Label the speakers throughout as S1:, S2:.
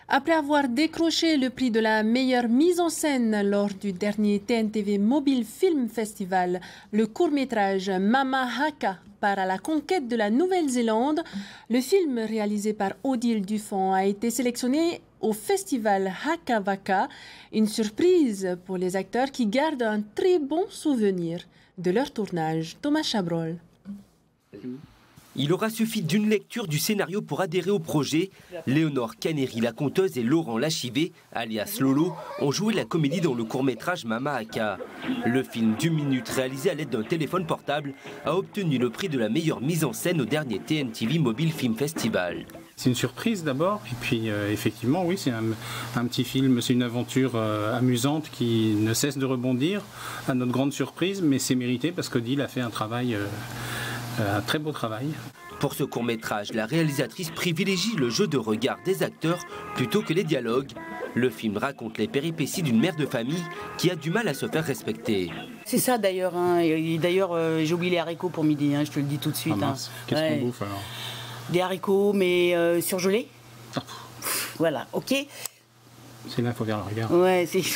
S1: Après avoir décroché le prix de la meilleure mise en scène lors du dernier TNTV Mobile Film Festival, le court-métrage Mama Haka part à la conquête de la Nouvelle-Zélande. Le film réalisé par Odile Dufont a été sélectionné au festival Haka Waka, une surprise pour les acteurs qui gardent un très bon souvenir de leur tournage. Thomas Chabrol.
S2: Il aura suffi d'une lecture du scénario pour adhérer au projet. Léonore Caneri, la conteuse, et Laurent Lachivé, alias Lolo, ont joué la comédie dans le court-métrage Mama Haka. Le film d'1 minute, réalisé à l'aide d'un téléphone portable, a obtenu le prix de la meilleure mise en scène au dernier TNTV Mobile Film Festival.
S3: C'est une surprise d'abord, et puis effectivement, oui, c'est un petit film, c'est une aventure amusante qui ne cesse de rebondir, à notre grande surprise, mais c'est mérité parce qu'Odile a fait un très beau travail.
S2: Pour ce court-métrage, la réalisatrice privilégie le jeu de regard des acteurs plutôt que les dialogues. Le film raconte les péripéties d'une mère de famille qui a du mal à se faire respecter.
S4: C'est ça d'ailleurs, hein. D'ailleurs j'ai oublié les haricots pour midi, hein, je te le dis tout de suite.
S3: Ah mince. Qu'est-ce qu'on bouffe alors?
S4: Des haricots, mais surgelés.
S3: Ah.
S4: Voilà, ok.
S3: C'est là qu'il faut faire le regard.
S4: Ouais, c'est...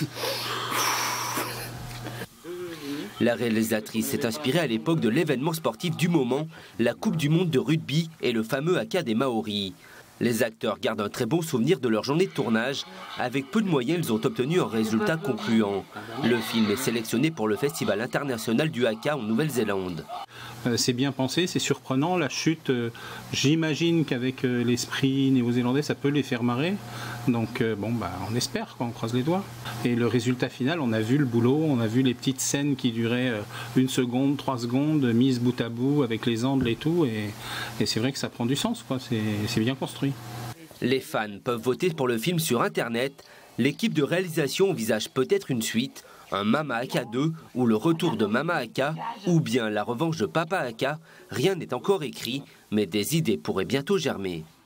S2: La réalisatrice s'est inspirée à l'époque de l'événement sportif du moment, la Coupe du Monde de rugby et le fameux haka des Maoris. Les acteurs gardent un très bon souvenir de leur journée de tournage. Avec peu de moyens, ils ont obtenu un résultat concluant. Le film est sélectionné pour le Festival international du haka en Nouvelle-Zélande.
S3: C'est bien pensé, c'est surprenant. La chute, j'imagine qu'avec l'esprit néo-zélandais, ça peut les faire marrer. Donc on espère, on croise les doigts. Et le résultat final, on a vu le boulot, on a vu les petites scènes qui duraient 1 seconde, 3 secondes, mises bout à bout avec les angles et tout. Et c'est vrai que ça prend du sens, quoi. C'est bien construit.
S2: Les fans peuvent voter pour le film sur Internet. L'équipe de réalisation envisage peut-être une suite, un Mama Haka 2 ou le retour de Mama Haka ou bien la revanche de Papa Haka. Rien n'est encore écrit, mais des idées pourraient bientôt germer.